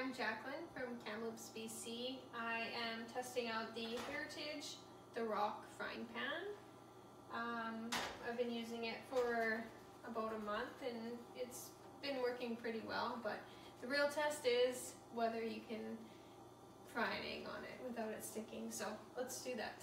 I'm Jaclyn from Kamloops, BC. I am testing out the Heritage The Rock frying pan. I've been using it for about a month and it's been working pretty well, but the real test is whether you can fry an egg on it without it sticking. So let's do that.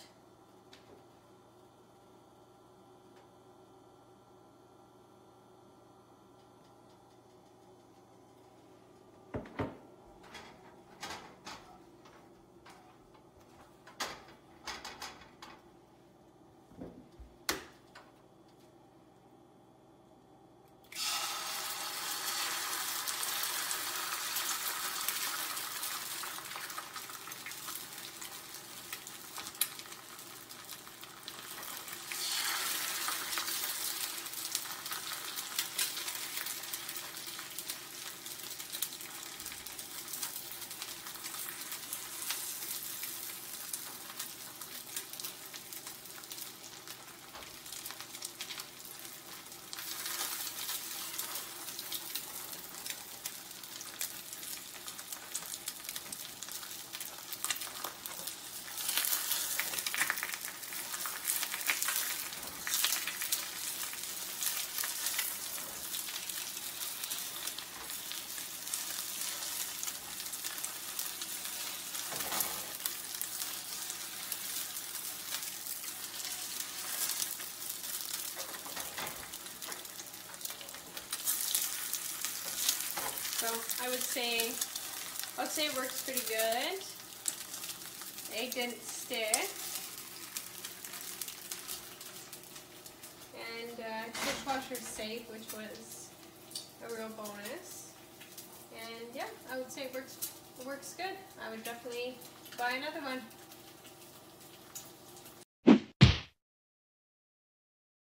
So I would say it works pretty good. Egg didn't stick. And dishwasher's safe, which was a real bonus. And yeah, I would say it works good. I would definitely buy another one.